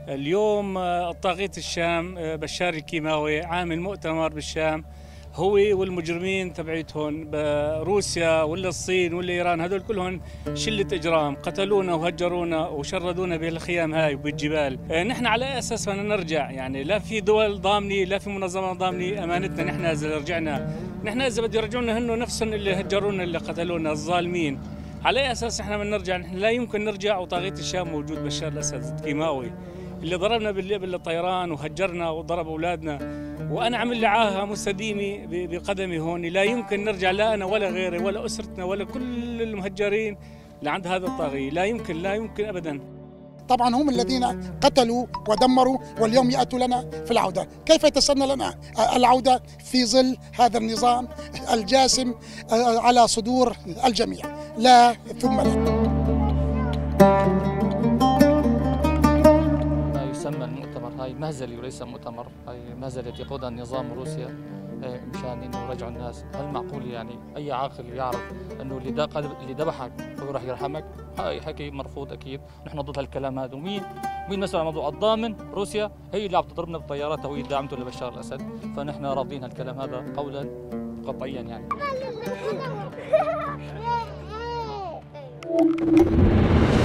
اليوم الطاغية الشام بشار الكيماوي عامل مؤتمر بالشام، هو والمجرمين تبعيتهم بروسيا ولا الصين ولا ايران، هذول كلهم شله اجرام، قتلونا وهجرونا وشردونا بالخيام هاي وبالجبال. نحن على اساس بدنا نرجع، يعني لا في دول ضامنه لا في منظمات ضامنه امانتنا. نحن اذا رجعنا، نحن اذا بده يرجعونا هن نفسهم اللي هجرونا اللي قتلونا الظالمين، على اساس نحن بدنا نرجع. نحن لا يمكن نرجع وطاغية الشام موجود، بشار الاسد الكيماوي اللي ضربنا بالطيران وهجرنا وضرب اولادنا، وانا عمل لي عاهه مستديمه بقدمي هون. لا يمكن نرجع، لا انا ولا غيري ولا اسرتنا ولا كل المهجرين لعند هذا الطاغية. لا يمكن، لا يمكن ابدا. طبعا هم الذين قتلوا ودمروا، واليوم يأتوا لنا في العودة. كيف يتسنى لنا العودة في ظل هذا النظام الجاسم على صدور الجميع؟ لا ثم لا. ما يسمى المؤتمر هاي مهزلة وليس مؤتمر، هاي مهزلة يقودها النظام روسيا مشان انه يرجعوا الناس. هل معقول يعني اي عاقل يعرف انه اللي ذبحك هو راح يرحمك؟ هاي حكي مرفوض اكيد، نحن ضد هالكلام هذا. ومين مسؤول عن موضوع الضامن؟ روسيا هي اللي عم تضربنا بطياراتها وهي داعمته لبشار الاسد، فنحن رافضين هالكلام هذا قولا قطعيا يعني.